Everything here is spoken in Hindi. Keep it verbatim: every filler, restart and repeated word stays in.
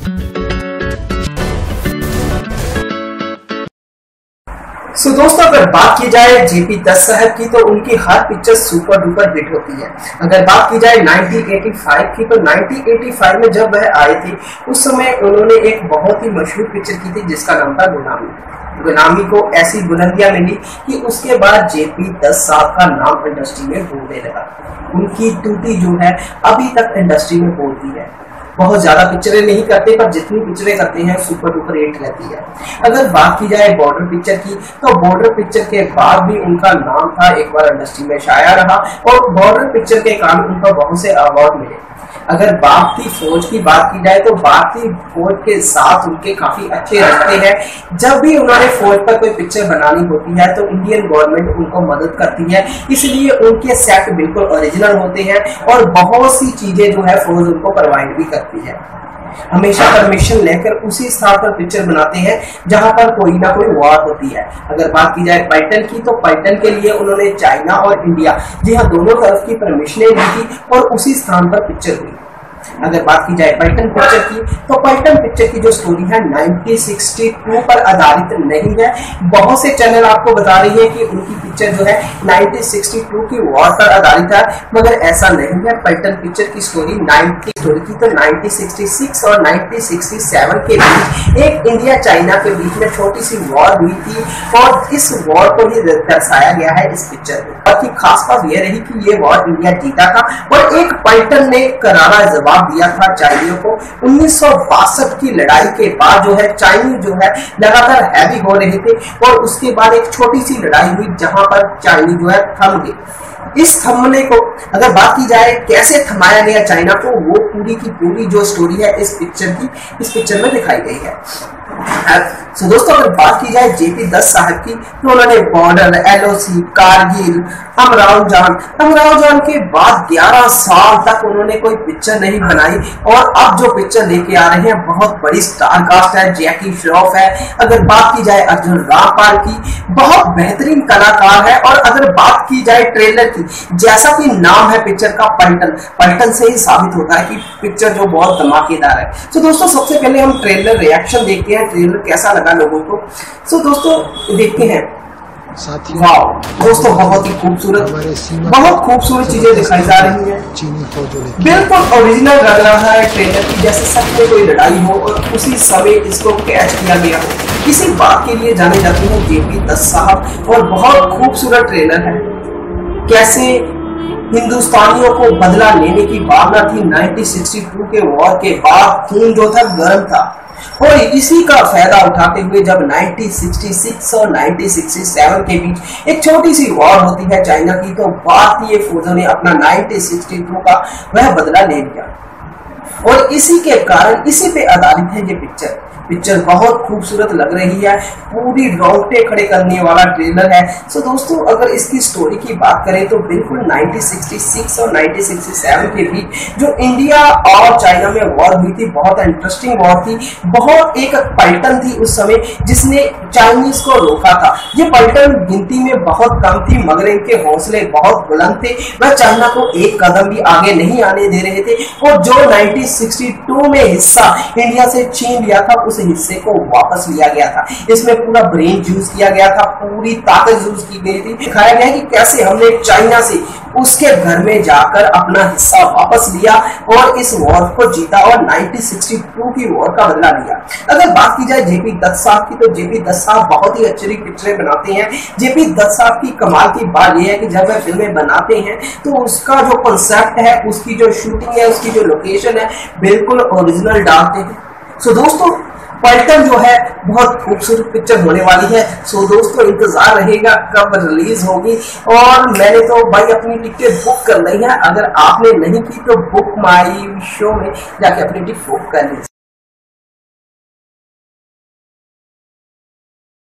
सो so, दोस्तों अगर बात की जाए जेपी दत्त साहब की तो उनकी हर पिक्चर सुपर डुपर हिट होती है। अगर बात की जाए नाइनटीन एटी फाइव की तो नाइनटीन एटी फाइव में जब वह आए थे उस समय उन्होंने एक बहुत ही मशहूर पिक्चर की थी जिसका नाम था गुलामी। गुलामी को ऐसी बुलंदियां मिली कि उसके बाद जेपी दत्त साहब का नाम इंडस्ट्री में बोलने लगा। उनकी टूटी जो है अभी तक इंडस्ट्री में बोलती है। बहुत ज्यादा पिक्चरें नहीं करते पर जितनी पिक्चरें करते हैं सुपर डुपर हिट रहती है। अगर बात की जाए बॉर्डर पिक्चर की तो बॉर्डर पिक्चर के बाद भी उनका नाम था एक बार इंडस्ट्री में छाया रहा और बॉर्डर पिक्चर के कारण उनको बहुत से अवार्ड मिले। अगर बागती फौज की बात की जाए तो बागती फौज के साथ उनके काफी अच्छे रिश्ते हैं। जब भी उन्होंने फौज पर कोई पिक्चर बनानी होती है तो इंडियन गवर्नमेंट उनको मदद करती है, इसलिए उनके सेट बिल्कुल ओरिजिनल होते हैं और बहुत सी चीजें जो है फौज उनको प्रोवाइड भी करती है। हमेशा परमिशन लेकर उसी स्थान पर पिक्चर बनाते हैं जहां पर कोई ना कोई वार होती है। अगर बात की जाए पैटर्न की तो पैटर्न के लिए उन्होंने चाइना और इंडिया जी हाँ दोनों तरफ की परमिशनें दी थी और उसी स्थान पर पिक्चर हुई। अगर बात की जाए पैटर्न पिक्चर की तो पैटर्न पिक्चर की जो स्टोरी है नाइनटीन सिक्सटी टू पर आधारित नहीं है। बहुत से चैनल आपको बता रही है कि उनकी पिक्चर जो है नाइनटीन सिक्सटी टू की वॉर पर आधारित है, मगर ऐसा नहीं है। पैटर्न पिक्चर की स्टोरी नाइनटीन स्टोरी की तो नाइनटीन सिक्सटी सिक्स और नाइनटीन सिक्सटी सेवन के बीच एक इंडिया चाइना के बीच में छोटी सी वॉर हुई थी और इस वॉर को ही दर्शाया गया है इस पिक्चर में। बाकी खास बात यह रही कि ये वॉर इंडिया जीता था और एक पैटर्न ने करारा जवाब दिया था चाइनियों को। उन्नीस सौ बासठ की लड़ाई के बाद जो है चाइनी जो है लगातार हैवी हो रहे थे और उसके बाद एक छोटी सी लड़ाई हुई जहां पर चाइनी जो है थम गए। इस थमने को अगर बात की जाए कैसे थमाया गया चाइना को, वो पूरी की पूरी जो स्टोरी है इस पिक्चर की इस पिक्चर में दिखाई गई है। सो दोस्तों अगर बात की जाए जेपी दत्त साहब की तो उन्होंने बॉर्डर, एलओसी, कारगिल, अमराव जान अमराव जान के बाद ग्यारह साल तक उन्होंने कोई पिक्चर नहीं बनाई और अब जो पिक्चर लेके आ रहे हैं बहुत बड़ी स्टार कास्ट है, जैकी श्रॉफ है। अगर बात की जाए अर्जुन रामपाल की, बहुत बेहतरीन कलाकार है। और अगर बात की जाए ट्रेलर की, जैसा कि नाम है पिक्चर का पलटन, पलटन से ही साबित होता है कि पिक्चर जो बहुत धमाकेदार है। तो दोस्तों सबसे पहले हम ट्रेलर रिएक्शन देखते हैं, ट्रेलर कैसा लगा लोगों को। सो दोस्तों देखते हैं। वाओ दोस्तों बहुत ही खूबसूरत बहुत खूबसूरत चीजें दिखाई जा रही हैं। बिल्कुल ओरिजिनल लग रहा है ट्रेलर की, जैसे सच में कोई लड़ाई हो और उसी समय इसको कैच किया गया हो। इसी बात के लिए जाने जाते हैं जेपी दत्त साहब और बहुत खूबसूरत ट्रेलर है। कैसे हिंदुस्तानियों को बदला लेने की भावना थी नाइनटीन सिक्सटी टू के वॉर के बाद, खून जो था गर्म था और इसी का फायदा उठाते हुए जब नाइनटीन सिक्सटी सिक्स और नाइनटीन सिक्सटी सेवन के बीच एक छोटी सी वॉर होती है चाइना की, तो भारतीय फौजों ने अपना नाइनटीन सिक्सटी टू का वह बदला ले लिया और इसी के कारण इसी पे आधारित है ये पिक्चर। पिक्चर बहुत खूबसूरत लग रही है, पूरी रोंगटे खड़े करने वाला ट्रेलर है। सो दोस्तों अगर इसकी स्टोरी की बात करें तो बिल्कुल नाइनटीन सिक्सटी सिक्स और नाइनटीन सिक्सटी सेवन के बीच जो इंडिया और चाइना में वॉर हुई थी, बहुत इंटरेस्टिंग वॉर थी। बहुत एक पलटन थी उस समय जिसने चाइनीज को रोका था। ये पलटन गिनती में बहुत कम थी मगर इनके हौसले बहुत बुलंद थे। वह चाइना को एक कदम भी आगे नहीं आने दे रहे थे और जो नाइनटीन सिक्सटी टू में हिस्सा इंडिया से छीन लिया था उस हिस्से को वापस लिया गया था। इसमें पूरा ब्रेन यूज किया गया था, पूरी ताकत यूज की गई थी। दिखाया गया कि कैसे हमने चाइना से उसके घर में जाकर अपना हिस्सा वापस लिया और इस वॉर को जीता और नाइनटीन सिक्सटी टू की वॉर का बदला लिया। अगर बात की जाए जेपी दत्त साहब की तो जेपी दत्त साहब बहुत ही अच्छी पिक्चरें बनाते हैं। जेपी दत्त साहब की कमाल की बात यह है कि जब वह फिल्में बनाते हैं तो उसका जो कॉन्सेप्ट है, उसकी जो शूटिंग है, उसकी जो लोकेशन है, बिल्कुल ओरिजिनल डालते हैं। सो दोस्तों पलटन जो है बहुत खूबसूरत पिक्चर होने वाली है। सो दोस्तों इंतजार रहेगा कब रिलीज होगी और मैंने तो भाई अपनी टिकट बुक कर ली है। अगर आपने नहीं की तो बुक माई शो में जाके अपनी टिकट बुक कर लीजिए।